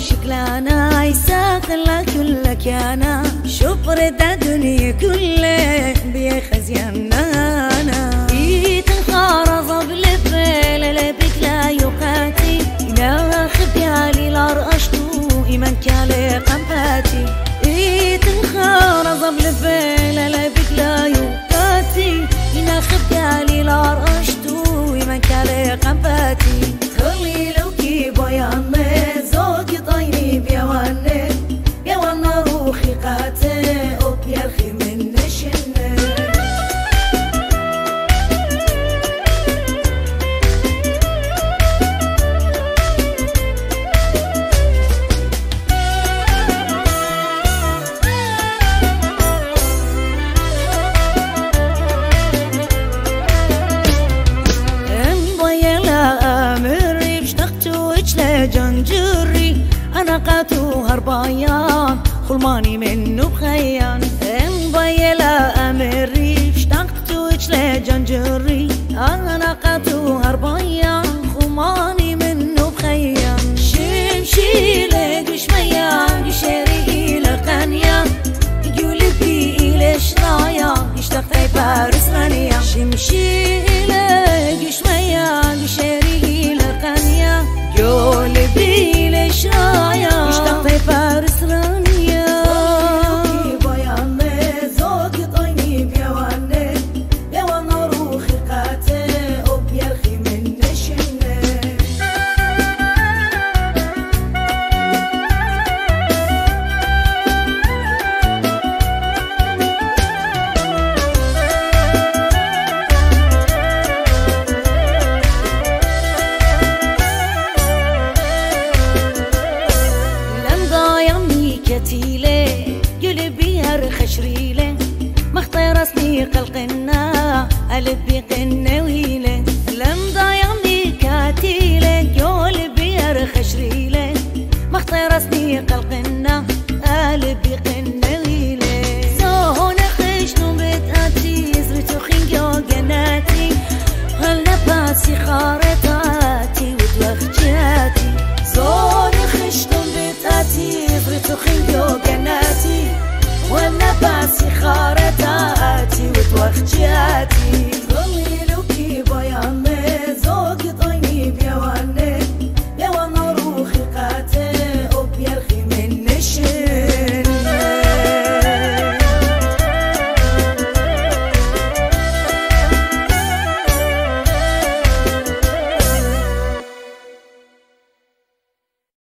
شكلانا يساقل كلك يانا شبر دا دنيا كله بيه خزيانا يتنخار ضبل بلل بكلا يقاتي إلا خبيالي لارقشتو إيمان كالي قنباتي يتنخار ضبل بلل بكلا يقاتي إلا خبيالي لارقشتو إيمان كالي قنباتي خلي لو كي بياني زوجي طيني بيواني بيوانا روحي قاتي وبيرخي من نشني جنجري أنا قاتو هربايان خلماني منو بخيان مبيلا أمري اشتقتو إجلي جنجري أنا قاتو هربايان خلماني منو بخيان شمشي لقش ميان قشري لقنيان يقولي بي إلي شرايان اشتقت أي بارس غنيان شمشي لقش ميان قشري لقنيان يقولي بي ليش رايا اشتقتي فارس رانيا زوجي بياني زوجي طيني بيواني بيوانا روحي قاتي وبيرخي من نشني كتيلة قلبي هرخشريلة مختار رسمي قلقنا قلبي قنا ويلة لم ضايعني كتيلة قلبي هرخشريلة مختار رسمي قلقنا قلبي قنا ويلة زون خشنو بتأتي زرتو خنجو جناتي هل نباسي خارطاتي ودوخجاتي زون خشنو بتأتي زرتو خنجو جناتي وانا باسي خارطاتي وتوخجاتي